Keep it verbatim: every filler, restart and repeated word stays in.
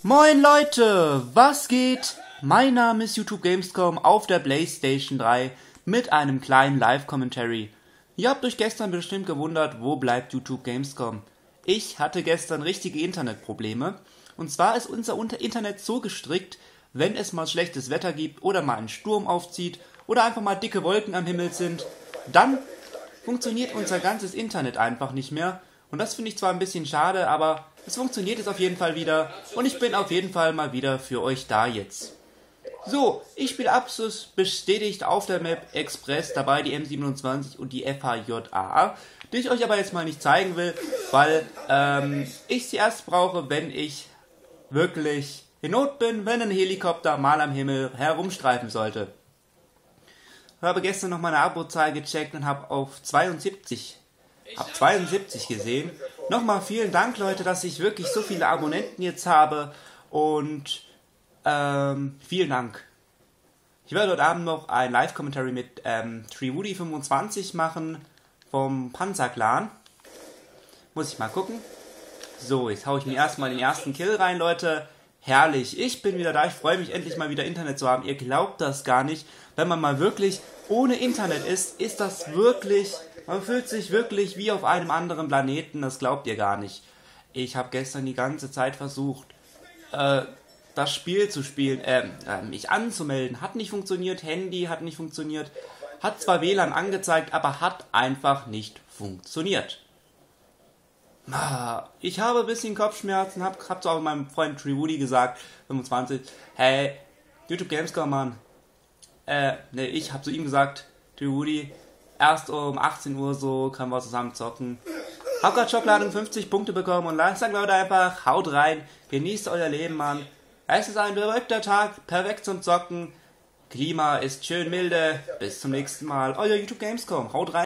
Moin Leute, was geht? Mein Name ist YouTube Gamescom auf der PlayStation drei mit einem kleinen Live-Commentary. Ihr habt euch gestern bestimmt gewundert, wo bleibt YouTube Gamescom? Ich hatte gestern richtige Internetprobleme. Und zwar ist unser Internet so gestrickt, wenn es mal schlechtes Wetter gibt oder mal ein Sturm aufzieht oder einfach mal dicke Wolken am Himmel sind, dann funktioniert unser ganzes Internet einfach nicht mehr. Und das finde ich zwar ein bisschen schade, aber es funktioniert jetzt auf jeden Fall wieder und ich bin auf jeden Fall mal wieder für euch da jetzt. So, ich spiele Absus bestätigt auf der Map Express, dabei die M siebenundzwanzig und die F H J A, die ich euch aber jetzt mal nicht zeigen will, weil ähm, ich sie erst brauche, wenn ich wirklich in Not bin, wenn ein Helikopter mal am Himmel herumstreifen sollte. Ich habe gestern noch meine Abo-Zahl gecheckt und habe auf zweiundsiebzig Hab zweiundsiebzig gesehen. Nochmal vielen Dank, Leute, dass ich wirklich so viele Abonnenten jetzt habe. Und ähm, vielen Dank. Ich werde heute Abend noch ein Live-Commentary mit ähm, Treewoody fünfundzwanzig machen vom Panzerclan. Muss ich mal gucken. So, jetzt haue ich mir erstmal den ersten Kill rein, Leute. Herrlich, ich bin wieder da. Ich freue mich endlich mal wieder Internet zu haben. Ihr glaubt das gar nicht. Wenn man mal wirklich ohne Internet ist, ist das wirklich... Man fühlt sich wirklich wie auf einem anderen Planeten, das glaubt ihr gar nicht. Ich habe gestern die ganze Zeit versucht, äh, das Spiel zu spielen, äh, äh, mich anzumelden. Hat nicht funktioniert, Handy hat nicht funktioniert, hat zwar W L A N angezeigt, aber hat einfach nicht funktioniert. Ich habe ein bisschen Kopfschmerzen, hab, hab zu auch meinem Freund Treewoody gesagt, fünfundzwanzig, hey, YouTube Gamescom, Mann. Äh, ne, ich hab zu ihm gesagt, Treewoody, erst um achtzehn Uhr so können wir zusammen zocken. Hab grad Shopladung fünfzig Punkte bekommen und sagen Leute einfach, haut rein, genießt euer Leben, Mann. Es ist ein verrückter Tag, perfekt zum Zocken. Klima ist schön milde. Bis zum nächsten Mal. Euer YouTube Gamescom, haut rein.